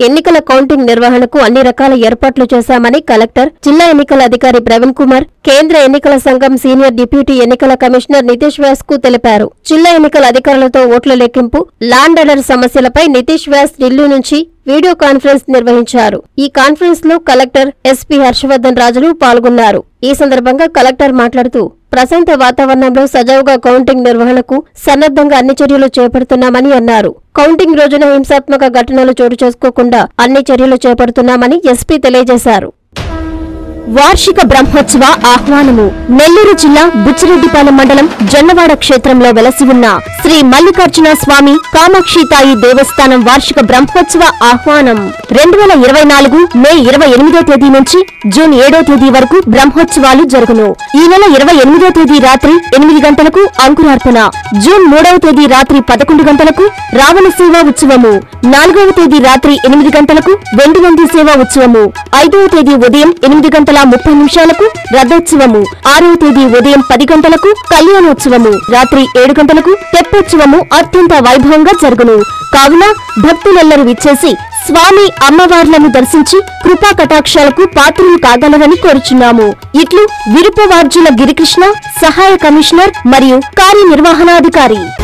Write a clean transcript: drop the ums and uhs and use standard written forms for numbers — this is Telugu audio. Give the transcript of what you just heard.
ఎన్నికల కౌంటింగ్ నిర్వహణకు అన్ని రకాల ఏర్పాట్లు చేశామని కలెక్టర్, జిల్లా ఎన్నికల అధికారి ప్రవీణ్ కుమార్, కేంద్ర ఎన్నికల సంఘం సీనియర్ డిప్యూటీ ఎన్నికల కమిషనర్ నితీష్ వ్యాస్ కు తెలిపారు. జిల్లా ఎన్నికల అధికారులతో ఓట్ల లెక్కింపు, ల్యాండ్ ఆర్డర్ సమస్యలపై నితీష్ వ్యాస్ ఢిల్లీ నుంచి వీడియో కాన్ఫరెన్స్ నిర్వహించారు. ఈ కాన్ఫరెన్స్ లో కలెక్టర్, ఎస్పీ హర్షవర్ధన్ రాజులు పాల్గొన్నారు. ఈ సందర్భంగా కలెక్టర్ మాట్లాడుతూ ప్రశాంత వాతావరణంలో సజావుగా కౌంటింగ్ నిర్వహణకు సన్నద్ధంగా అన్ని చర్యలు చేపడుతున్నామని అన్నారు. కౌంటింగ్ రోజున హింసాత్మక ఘటనలు చోటు చేసుకోకుండా అన్ని చర్యలు చేపడుతున్నామని ఎస్పీ తెలియజేశారు. వార్షిక బ్రహ్మోత్సవ ఆహ్వానము. నెల్లూరు జిల్లా బుచ్చిరెడ్డిపాలెం మండలం జొన్నవాడ క్షేత్రంలో వెలసి ఉన్న శ్రీ మల్లికార్జున స్వామి కామాక్షితాయి దేవస్థానం వార్షిక బ్రహ్మోత్సవ ఆహ్వానం 2024 మే 28వ తేదీ నుంచి జూన్ 7వ తేదీ వరకు బ్రహ్మోత్సవాలు జరుగును. ఈ నెల 28వ తేదీ రాత్రి 8 గంటలకు అంకురార్పణ, జూన్ 3వ తేదీ రాత్రి 11 గంటలకు రావణ సేవా ఉత్సవము, 4వ తేదీ రాత్రి 8 గంటలకు వెండినంది సేవా ఉత్సవము, 5వ తేదీ ఉదయం 8 గంటల 30 నిమిషాలకు రథోత్సవము, 6వ తేదీ ఉదయం 10 గంటలకు కళ్యాణోత్సవము, రాత్రి 7 గంటలకు తెప్పోత్సవము అత్యంత వైభవంగా జరుగును. కావున భక్తులెల్లరూ విచ్చేసి స్వామి అమ్మవార్లను దర్శించి కృపా కటాక్షాలకు పాత్రలు కాగలరని కోరుచున్నాము. ఇట్లు విరుపవార్జుల గిరికృష్ణ, సహాయ కమిషనర్ మరియు కార్యనిర్వహణాధికారి.